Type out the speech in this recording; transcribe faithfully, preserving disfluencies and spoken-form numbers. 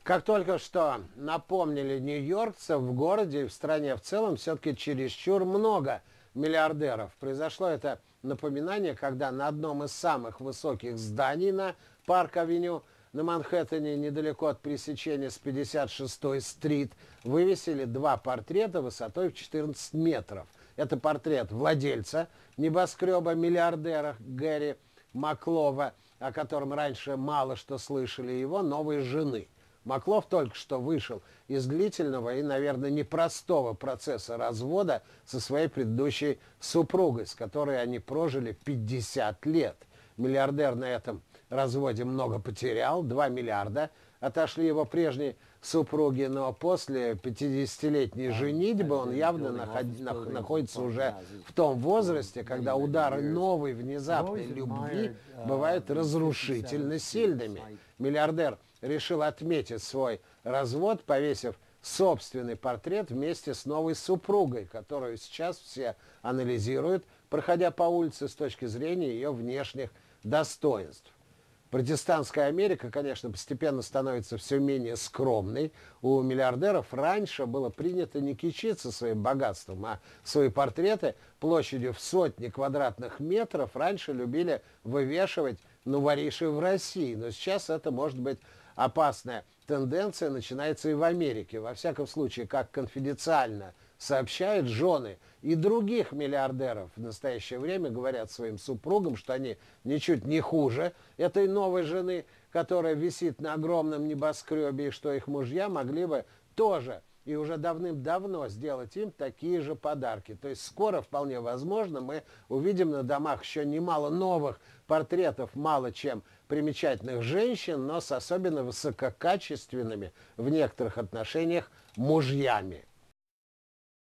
Как только что напомнили нью-йоркцев, в городе и в стране в целом все-таки чересчур много миллиардеров. Произошло это напоминание, когда на одном из самых высоких зданий на Парк-авеню на Манхэттене, недалеко от пересечения с пятьдесят шестой стрит, вывесили два портрета высотой в четырнадцать метров. Это портрет владельца небоскреба миллиардера Гэри Маклова, о котором раньше мало что слышали, его новой жены. Маклов только что вышел из длительного и, наверное, непростого процесса развода со своей предыдущей супругой, с которой они прожили пятьдесят лет. Миллиардер на этом разводе много потерял, два миллиарда отошли его прежней супруге, но после пятидесятилетней женитьбы он явно наход... находится уже в том возрасте, когда удары новой внезапной любви бывают разрушительно сильными. Миллиардер решил отметить свой развод, повесив собственный портрет вместе с новой супругой, которую сейчас все анализируют, проходя по улице с точки зрения ее внешних достоинств. Протестантская Америка, конечно, постепенно становится все менее скромной. У миллиардеров раньше было принято не кичиться своим богатством, а свои портреты площадью в сотни квадратных метров раньше любили вывешивать новориши в России. Но сейчас это может быть опасная тенденция, начинается и в Америке. Во всяком случае, как конфиденциально сообщают жены и других миллиардеров, в настоящее время говорят своим супругам, что они ничуть не хуже этой новой жены, которая висит на огромном небоскребе, и что их мужья могли бы тоже и уже давным-давно сделать им такие же подарки. То есть скоро, вполне возможно, мы увидим на домах еще немало новых портретов, мало чем примечательных женщин, но с особенно высококачественными в некоторых отношениях мужьями.